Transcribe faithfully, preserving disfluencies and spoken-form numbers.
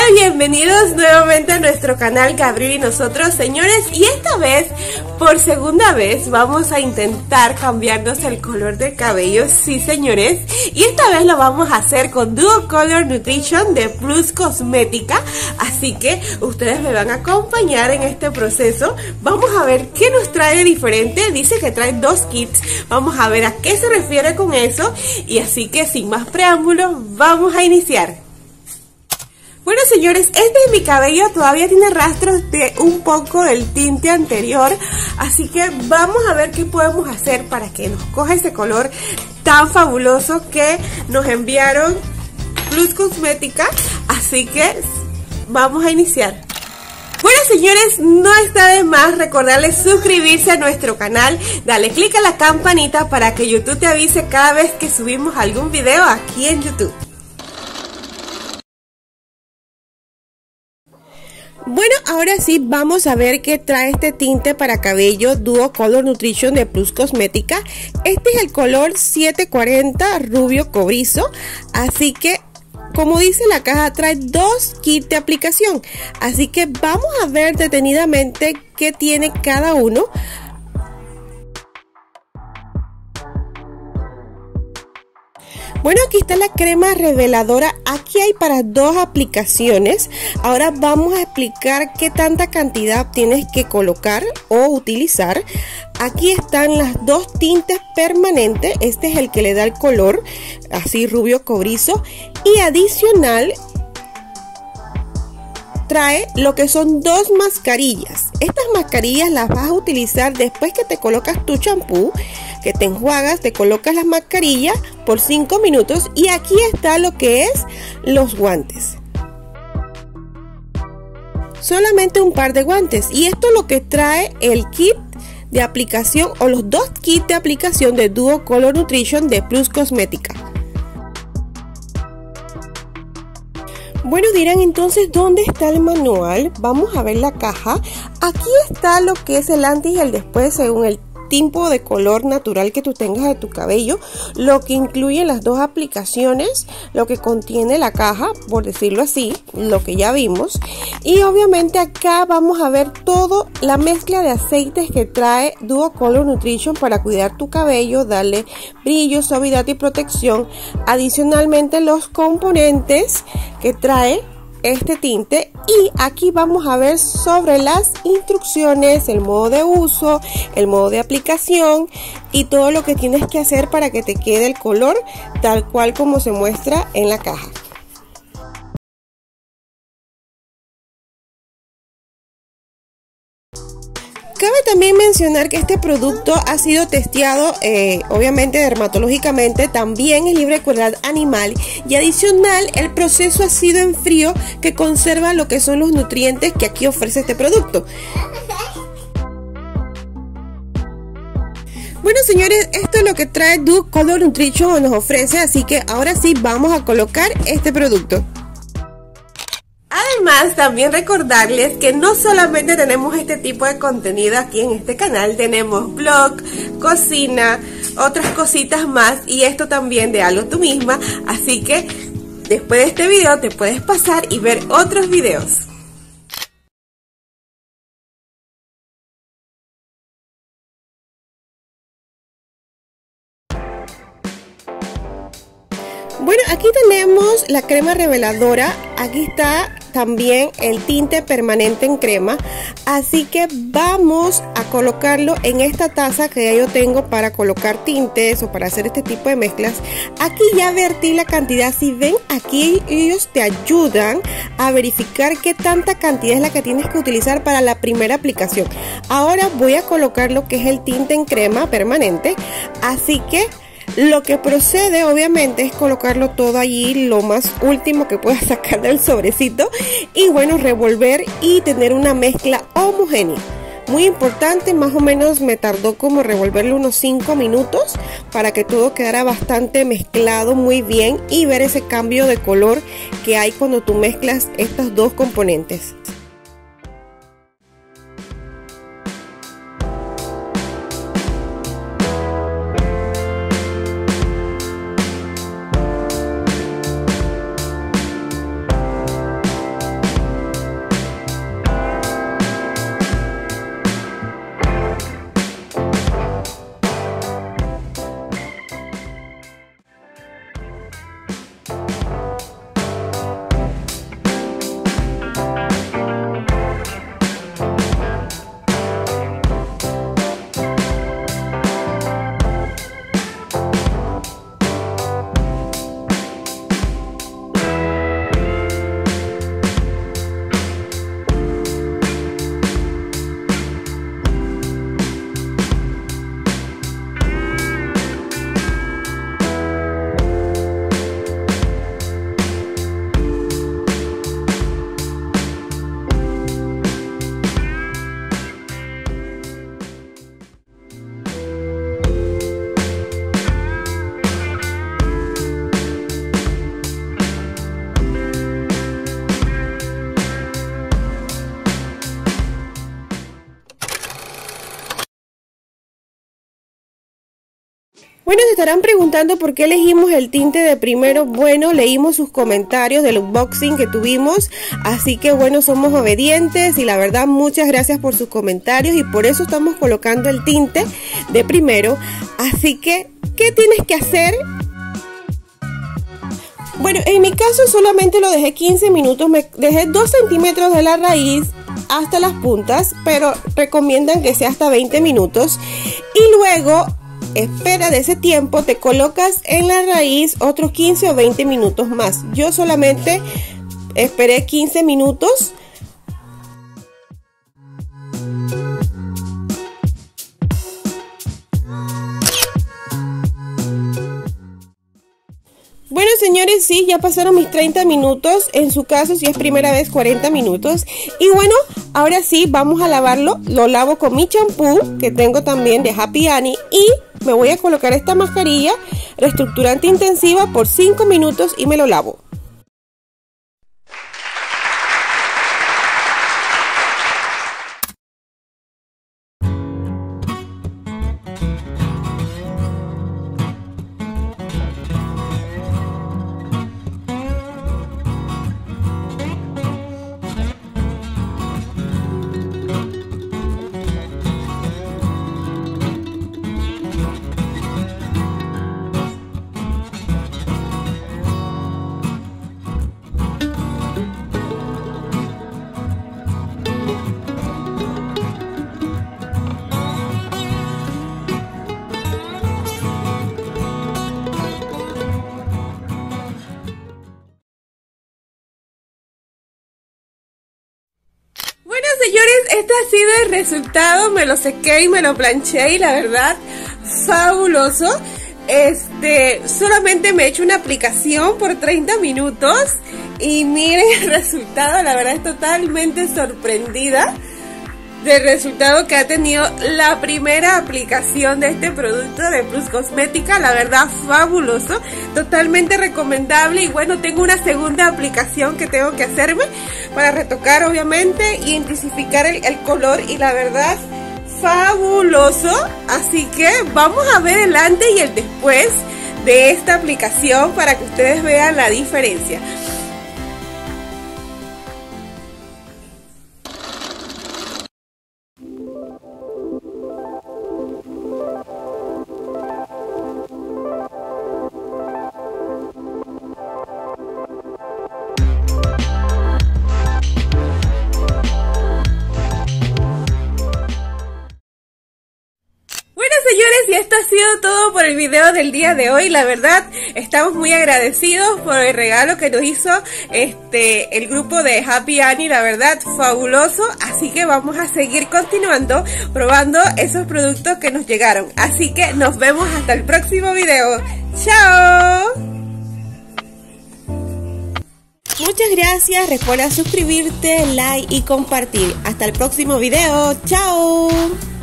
bienvenidos nuevamente a nuestro canal Gabriel y nosotros, señores. Y esta vez, por segunda vez, vamos a intentar cambiarnos el color del cabello. Sí, señores. Y esta vez lo vamos a hacer con Duo Color Nutrition de Plus Cosmética. Así que ustedes me van a acompañar en este proceso. Vamos a ver qué nos trae de diferente. Dice que trae dos kits. Vamos a ver a qué se refiere con eso. Y así que sin más preámbulos, vamos a iniciar. Bueno, señores, este de mi cabello todavía tiene rastros de un poco del tinte anterior, así que vamos a ver qué podemos hacer para que nos coja ese color tan fabuloso que nos enviaron Plus Cosmética. Así que vamos a iniciar. Bueno, señores, no está de más recordarles suscribirse a nuestro canal, dale click a la campanita para que YouTube te avise cada vez que subimos algún video aquí en YouTube. Bueno, ahora sí vamos a ver qué trae este tinte para cabello Duo Color Nutrition de Plus Cosmética. Este es el color siete cuarenta rubio cobrizo, así que como dice la caja trae dos kits de aplicación, así que vamos a ver detenidamente qué tiene cada uno. Bueno, aquí está la crema reveladora. Aquí hay para dos aplicaciones. Ahora vamos a explicar qué tanta cantidad tienes que colocar o utilizar. Aquí están las dos tintes permanentes. Este es el que le da el color, así rubio cobrizo. Y adicional trae lo que son dos mascarillas. Estas mascarillas las vas a utilizar después que te colocas tu champú, que te enjuagas, te colocas las mascarillas por cinco minutos. Y aquí está lo que es los guantes. Solamente un par de guantes. Y esto es lo que trae el kit de aplicación o los dos kits de aplicación de Duo Color Nutrition de Plus Cosmética. Bueno, dirán entonces, ¿dónde está el manual? Vamos a ver la caja. Aquí está lo que es el antes y el después según el tipo de color natural que tú tengas de tu cabello, lo que incluye las dos aplicaciones, lo que contiene la caja, por decirlo así, lo que ya vimos. Y obviamente acá vamos a ver toda la mezcla de aceites que trae Duo Color Nutrition para cuidar tu cabello, darle brillo, suavidad y protección. Adicionalmente los componentes que trae este tinte, y aquí vamos a ver sobre las instrucciones, el modo de uso, el modo de aplicación y todo lo que tienes que hacer para que te quede el color tal cual como se muestra en la caja. Cabe también mencionar que este producto ha sido testeado eh, obviamente dermatológicamente, también es libre de crueldad animal y adicional el proceso ha sido en frío que conserva lo que son los nutrientes que aquí ofrece este producto. Bueno, señores, esto es lo que trae Duo Color Nutrition nos ofrece, así que ahora sí vamos a colocar este producto. Además, también recordarles que no solamente tenemos este tipo de contenido aquí en este canal, tenemos blog, cocina, otras cositas más y esto también de Hazlo Tú Misma, así que después de este video te puedes pasar y ver otros videos. Bueno, aquí tenemos la crema reveladora, aquí está también el tinte permanente en crema, así que vamos a colocarlo en esta taza que ya yo tengo para colocar tintes o para hacer este tipo de mezclas. Aquí ya vertí la cantidad, si ven aquí ellos te ayudan a verificar qué tanta cantidad es la que tienes que utilizar para la primera aplicación. Ahora voy a colocar lo que es el tinte en crema permanente, así que lo que procede obviamente es colocarlo todo allí, lo más último que puedas sacar del sobrecito y bueno, revolver y tener una mezcla homogénea. Muy importante, más o menos me tardó como revolverlo unos cinco minutos para que todo quedara bastante mezclado muy bien y ver ese cambio de color que hay cuando tú mezclas estos dos componentes. Bueno, se estarán preguntando por qué elegimos el tinte de Primero. Bueno, leímos sus comentarios del unboxing que tuvimos, así que bueno, somos obedientes y la verdad muchas gracias por sus comentarios y por eso estamos colocando el tinte de Primero. Así que, ¿qué tienes que hacer? Bueno, en mi caso solamente lo dejé quince minutos, me dejé dos centímetros de la raíz hasta las puntas, pero recomiendan que sea hasta veinte minutos y luego espera de ese tiempo, te colocas en la raíz otros quince o veinte minutos más. Yo solamente esperé quince minutos. Bueno, señores, sí, ya pasaron mis treinta minutos. En su caso, si es primera vez, cuarenta minutos. Y bueno, ahora sí, vamos a lavarlo. Lo lavo con mi champú, que tengo también de Happy Annie. Y me voy a colocar esta mascarilla reestructurante intensiva por cinco minutos y me lo lavo. Señores, este ha sido el resultado. Me lo sequé y me lo planché y la verdad, fabuloso. Este, solamente me he hecho una aplicación por treinta minutos y miren el resultado. La verdad es totalmente sorprendida del resultado que ha tenido la primera aplicación de este producto de Plus Cosmética. La verdad, fabuloso, totalmente recomendable. Y bueno, tengo una segunda aplicación que tengo que hacerme para retocar, obviamente, y intensificar el, el color. Y la verdad, fabuloso. Así que vamos a ver el antes y el después de esta aplicación para que ustedes vean la diferencia. Señores, y esto ha sido todo por el video del día de hoy. La verdad, estamos muy agradecidos por el regalo que nos hizo este el grupo de Happy Annie. La verdad, fabuloso. Así que vamos a seguir continuando probando esos productos que nos llegaron. Así que nos vemos hasta el próximo video. ¡Chao! Muchas gracias. Recuerda suscribirte, like y compartir. Hasta el próximo video. ¡Chao!